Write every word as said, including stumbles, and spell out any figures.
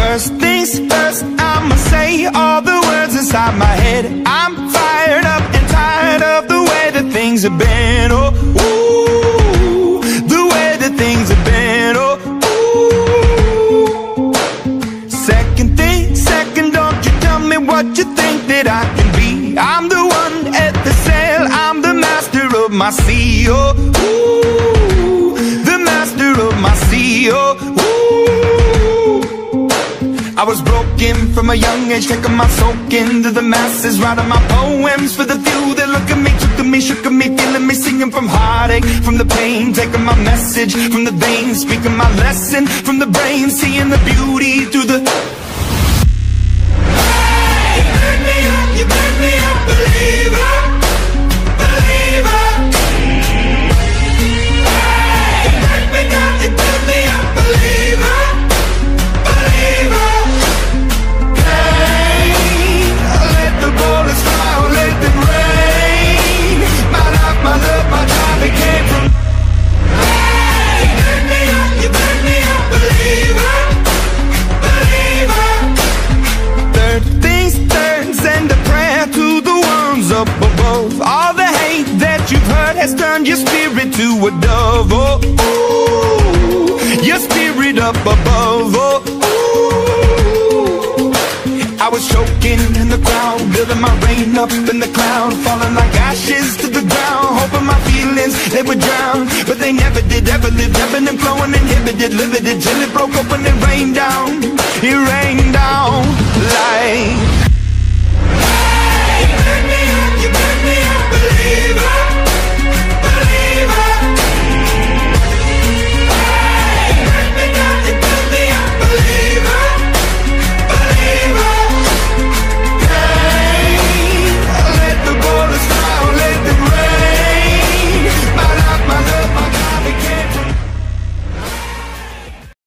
First things first, I'ma say all the words inside my head. I'm fired up and tired of the way that things have been. Oh, ooh, the way that things have been. Oh, ooh. Second thing, second, don't you tell me what you think that I can be. I'm the one at the sail, I'm the master of my sea. Oh, ooh, the master of my sea. Oh, ooh. I was broken from a young age, taking my soak into the masses, writing my poems for the few that look at me, took at me, shook at me, feeling me, singing from heartache, from the pain, taking my message from the veins, speaking my lesson from the brain, seeing the beauty through the... Hey, you burn me up, you burn me up, believer, believer. Hey, you burn me down, you burn me up, believer, believer. My love, my time, it came from. Hey, you burn me up, you burn me up, believer, believer. Third things third, send a prayer to the ones up above. All the hate that you've heard has turned your spirit to a dove. Oh, ooh, your spirit up above. Oh, ooh. I was choking in the crowd, building my rain up in the cloud, falling like ashes to the ground, hoping my feelings, they would drown. But they never did, ever lived, ebbing and flowing, inhibited, limited, till it broke open and rained down. It rained